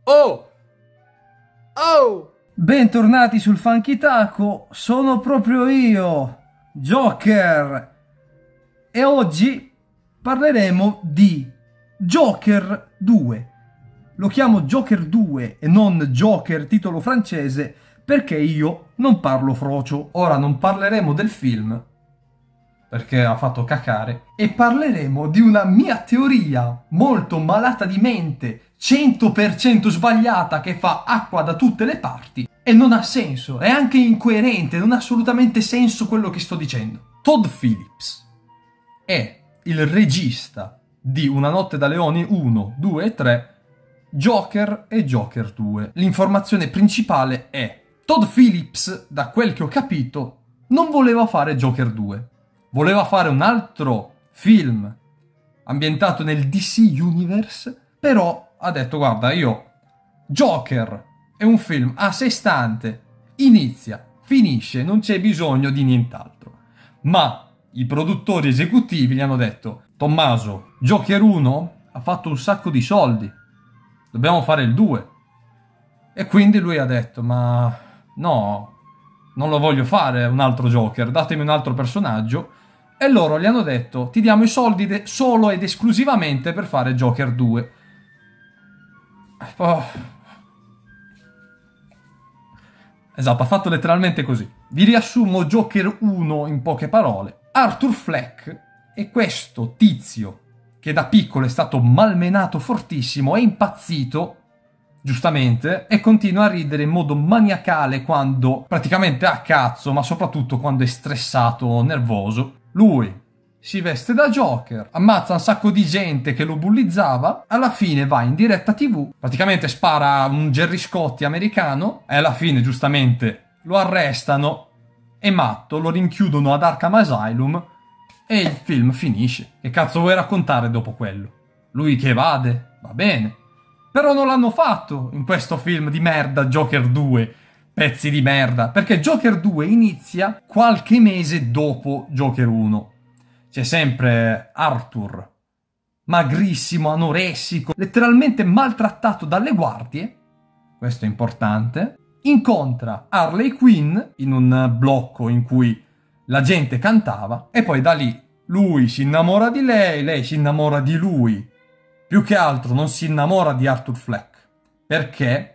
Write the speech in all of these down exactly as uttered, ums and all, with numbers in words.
Oh! Oh! Bentornati sul Funky Taco, sono proprio io, Joker, e oggi parleremo di Joker due. Lo chiamo Joker due e non Joker titolo francese perché io non parlo frocio. Ora non parleremo del film perché ha fatto cacare e parleremo di una mia teoria molto malata di mente, cento per cento sbagliata, che fa acqua da tutte le parti e non ha senso, è anche incoerente, non ha assolutamente senso quello che sto dicendo. Todd Phillips è il regista di Una notte da leoni uno, due e tre, Joker e Joker due. L'informazione principale è: Todd Phillips, da quel che ho capito, non voleva fare Joker due. Voleva fare un altro film ambientato nel D C Universe, però ha detto: guarda, io Joker è un film a sé stante, inizia, finisce, non c'è bisogno di nient'altro. Ma i produttori esecutivi gli hanno detto: Tommaso, Joker uno ha fatto un sacco di soldi, dobbiamo fare il due. E quindi lui ha detto: ma no, non lo voglio fare un altro Joker, datemi un altro personaggio. E loro gli hanno detto: ti diamo i soldi solo ed esclusivamente per fare Joker due. Oh. Esatto, ha fatto letteralmente così. Vi riassumo Joker uno in poche parole. Arthur Fleck è questo tizio che da piccolo è stato malmenato fortissimo, è impazzito, giustamente, e continua a ridere in modo maniacale quando praticamente ha cazzo, ma soprattutto quando è stressato o nervoso. Lui si veste da Joker, ammazza un sacco di gente che lo bullizzava, alla fine va in diretta tivù, praticamente spara un Gerry Scotti americano, e alla fine giustamente lo arrestano, è matto, lo rinchiudono ad Arkham Asylum e il film finisce. Che cazzo vuoi raccontare dopo quello? Lui che evade, va bene. Però non l'hanno fatto in questo film di merda Joker due, pezzi di merda, perché Joker due inizia qualche mese dopo Joker uno. C'è sempre Arthur, magrissimo, anoressico, letteralmente maltrattato dalle guardie, questo è importante, incontra Harley Quinn in un blocco in cui la gente cantava e poi da lì lui si innamora di lei, lei si innamora di lui. Più che altro non si innamora di Arthur Fleck, perché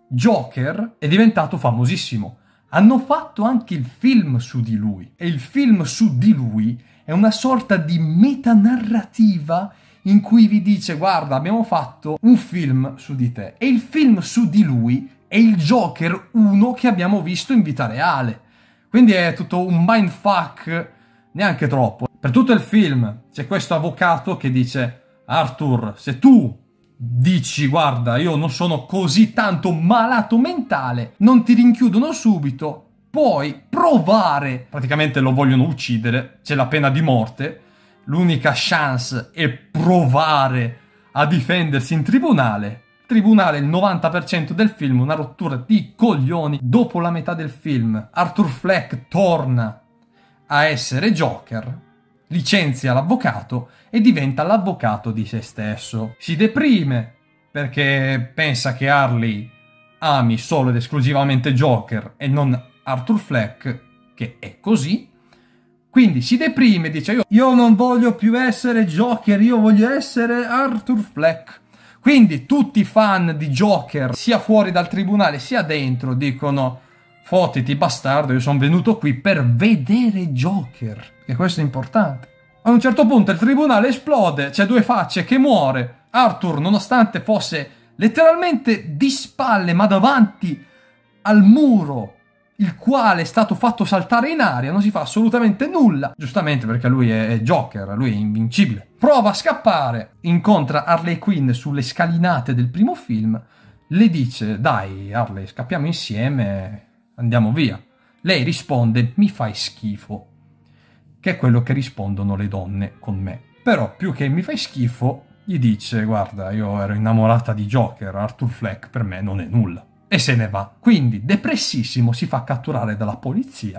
Joker è diventato famosissimo. Hanno fatto anche il film su di lui, e il film su di lui è una sorta di metanarrativa in cui vi dice: guarda, abbiamo fatto un film su di te, e il film su di lui è il Joker uno che abbiamo visto in vita reale. Quindi è tutto un mindfuck, neanche troppo. Per tutto il film c'è questo avvocato che dice: Arthur, se tu dici guarda, io non sono così tanto malato mentale, non ti rinchiudono subito, puoi provare, praticamente lo vogliono uccidere, c'è la pena di morte, l'unica chance è provare a difendersi in tribunale. Tribunale, il novanta per cento del film, una rottura di coglioni. Dopo la metà del film Arthur Fleck torna a essere Joker, licenzia l'avvocato e diventa l'avvocato di se stesso. Si deprime perché pensa che Harley ami solo ed esclusivamente Joker e non Arthur Fleck, che è così. Quindi si deprime e dice: io, io non voglio più essere Joker, io voglio essere Arthur Fleck. Quindi tutti i fan di Joker, sia fuori dal tribunale sia dentro, dicono: fottiti bastardo, io sono venuto qui per vedere Joker. E questo è importante. A un certo punto il tribunale esplode, c'è Due Facce che muore. Arthur, nonostante fosse letteralmente di spalle ma davanti al muro, il quale è stato fatto saltare in aria, non si fa assolutamente nulla, giustamente perché lui è Joker, lui è invincibile. Prova a scappare, incontra Harley Quinn sulle scalinate del primo film, le dice: dai Harley, scappiamo insieme, andiamo via. Lei risponde: mi fai schifo, che è quello che rispondono le donne con me. Però più che mi fai schifo, gli dice: guarda, io ero innamorata di Joker, Arthur Fleck per me non è nulla. E se ne va. Quindi, depressissimo, si fa catturare dalla polizia,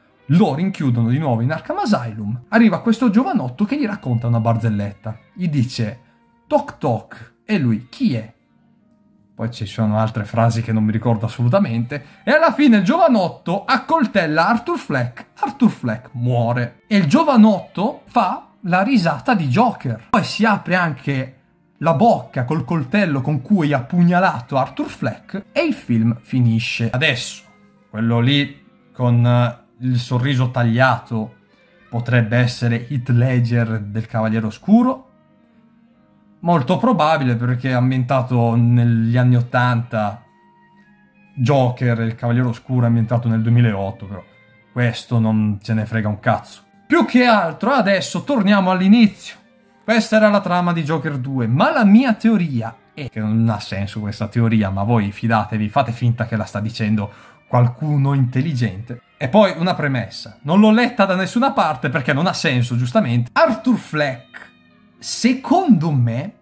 lo rinchiudono di nuovo in Arkham Asylum. Arriva questo giovanotto che gli racconta una barzelletta. Gli dice: toc toc. E lui: chi è? poi ci sono altre frasi che non mi ricordo assolutamente, e alla fine il giovanotto accoltella Arthur Fleck, Arthur Fleck muore, e il giovanotto fa la risata di Joker. Poi si apre anche la bocca col coltello con cui ha pugnalato Arthur Fleck e il film finisce. Adesso, quello lì con il sorriso tagliato potrebbe essere Heath Ledger del Cavaliere Oscuro? Molto probabile, perché è ambientato negli anni ottanta. Joker, il Cavaliere Oscuro, è ambientato nel duemilaotto, però questo non ce ne frega un cazzo. Più che altro, adesso torniamo all'inizio. Questa era la trama di Joker due, ma la mia teoria è che non ha senso questa teoria, ma voi fidatevi, fate finta che la sta dicendo qualcuno intelligente. E poi una premessa, non l'ho letta da nessuna parte perché non ha senso, giustamente. Arthur Fleck, secondo me,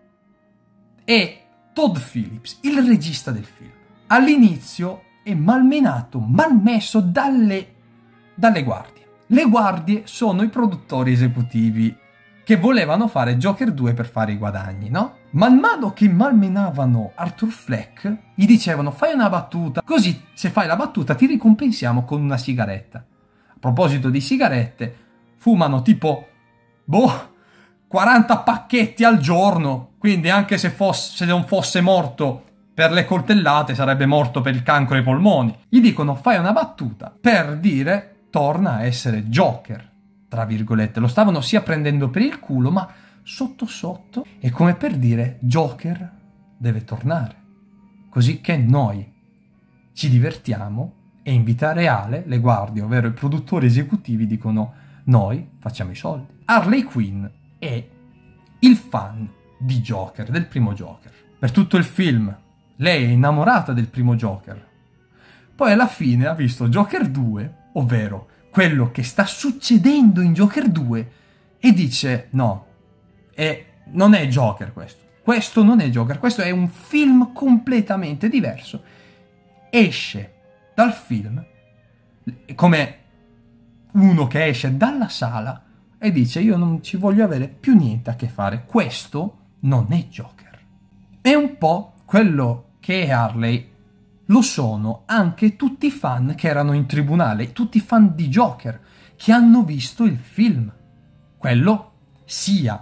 è Todd Phillips, il regista del film. All'inizio è malmenato, malmesso dalle, dalle guardie. Le guardie sono i produttori esecutivi che volevano fare Joker due per fare i guadagni, no? Man mano che malmenavano Arthur Fleck, gli dicevano fai una battuta, così se fai la battuta ti ricompensiamo con una sigaretta. A proposito di sigarette, fumano tipo, boh, quaranta pacchetti al giorno, quindi anche se, fosse, se non fosse morto per le coltellate sarebbe morto per il cancro ai polmoni. Gli dicono fai una battuta per dire torna a essere Joker, tra virgolette. Lo stavano sia prendendo per il culo, ma sotto sotto è come per dire Joker deve tornare, così che noi ci divertiamo e in vita reale le guardie, ovvero i produttori esecutivi, dicono noi facciamo i soldi. Harley Quinn è il fan di Joker, del primo Joker. Per tutto il film lei è innamorata del primo Joker. Poi alla fine ha visto Joker due, ovvero quello che sta succedendo in Joker due, e dice no, è, non è Joker questo. Questo non è Joker, questo è un film completamente diverso. Esce dal film come uno che esce dalla sala e dice io non ci voglio avere più niente a che fare, questo non è Joker. È un po' quello che è Harley, lo sono anche tutti i fan che erano in tribunale, tutti i fan di Joker, che hanno visto il film. Quello sia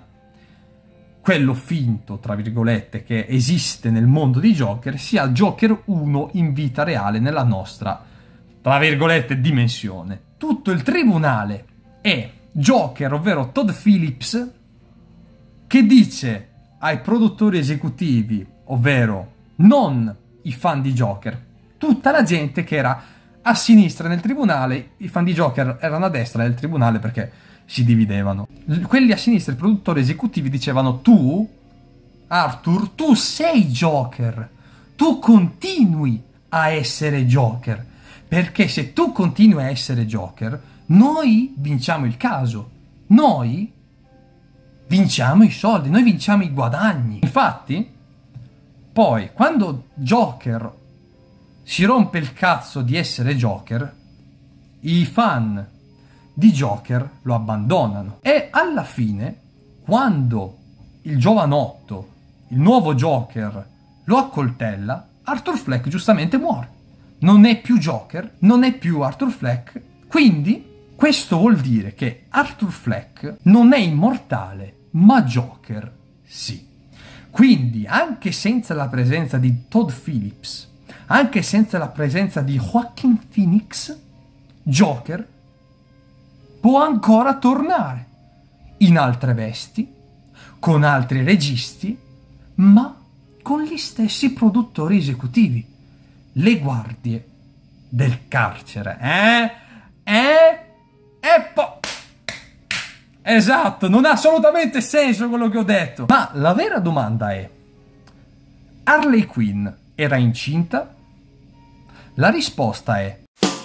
quello finto, tra virgolette, che esiste nel mondo di Joker, sia Joker uno in vita reale nella nostra, tra virgolette, dimensione. Tutto il tribunale è Joker, ovvero Todd Phillips, che dice ai produttori esecutivi, ovvero non i fan di Joker, tutta la gente che era a sinistra nel tribunale, i fan di Joker erano a destra nel tribunale perché si dividevano. Quelli a sinistra, i produttori esecutivi, dicevano tu, Arthur, tu sei Joker, tu continui a essere Joker, perché se tu continui a essere Joker, noi vinciamo il caso, noi vinciamo i soldi, noi vinciamo i guadagni. Infatti, poi, quando Joker si rompe il cazzo di essere Joker, i fan di Joker lo abbandonano. E alla fine, quando il giovanotto, il nuovo Joker, lo accoltella, Arthur Fleck giustamente muore. Non è più Joker, non è più Arthur Fleck, quindi questo vuol dire che Arthur Fleck non è immortale, ma Joker sì. Quindi, anche senza la presenza di Todd Phillips, anche senza la presenza di Joaquin Phoenix, Joker può ancora tornare in altre vesti, con altri registi, ma con gli stessi produttori esecutivi, le guardie del carcere. Eh? Eh? E poi... Esatto, non ha assolutamente senso quello che ho detto. Ma la vera domanda è: Harley Quinn era incinta? La risposta è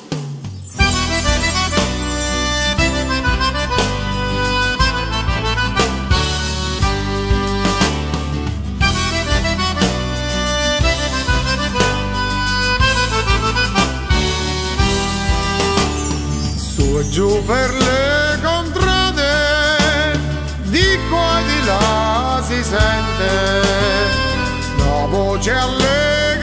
su e giù per le contrade, di qua e di là si sente la voce allegra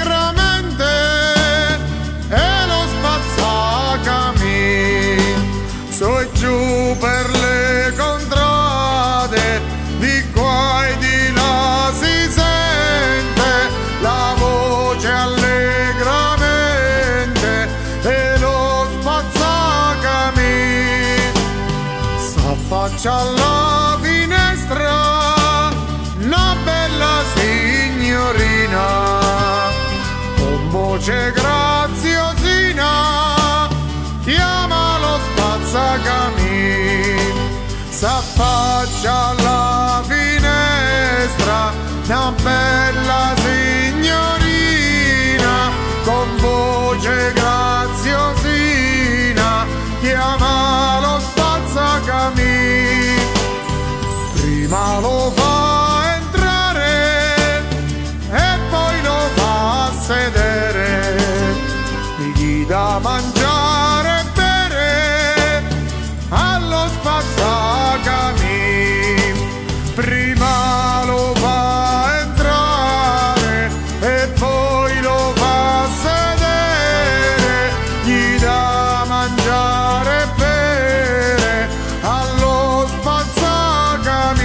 voce graziosina chiama lo spazzacamino, s'affaccia alla finestra una bella signorina con voce graziosina chiama lo spazzacamino. Prima lo fa entrare e poi lo fa a sedere, gli dà mangiare e bere allo spazzacamino. Prima lo fa entrare e poi lo fa a sedere, gli dà mangiare e bere allo spazzacamino.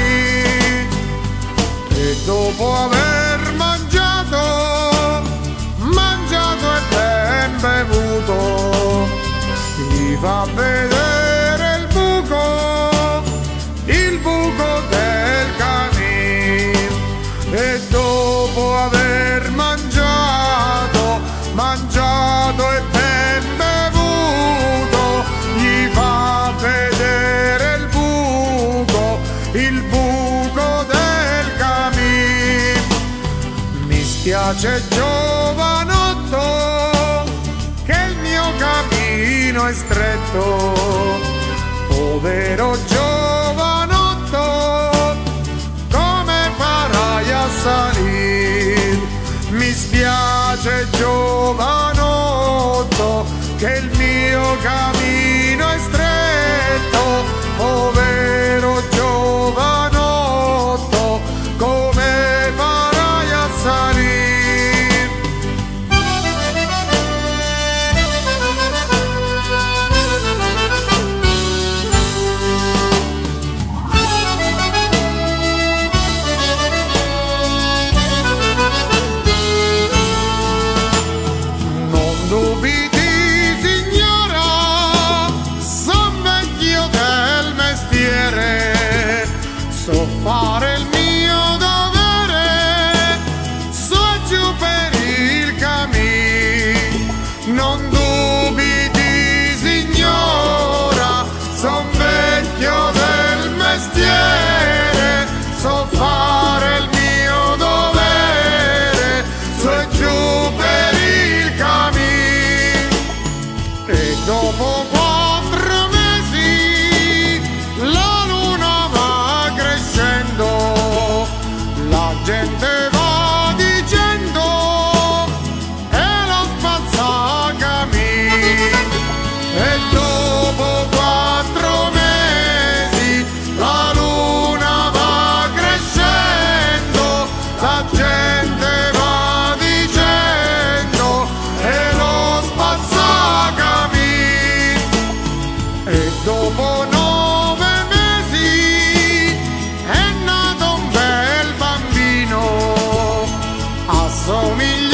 E dopo aver mangiato, mangiato e ben bevuto, gli fa vedere il buco, il buco del camino. E dopo aver mangiato, mangiato e ben bevuto, gli fa vedere il buco, il buco del camino. Mi spiace giovanotto che il mio cammino è stretto, povero giovanotto, come farai a salire? Mi spiace giovanotto che il mio cammino è stretto, povero giovanotto, come farai a salire? Non dubiti, signora, son vecchio del mestiere, so fare il mio dovere, su e giù per il cammino. Non dubiti, signora, son vecchio del mestiere, so fare il mio dovere, su e giù per il cammino. E dopo quattro mesi la luna va crescendo, la gente va dicendo è lo spazzacamino. E dopo quattro mesi la luna va crescendo, la gente va dicendo è lo spazzacamino. E dopo nove mesi è nato un bel bambino, assomiglia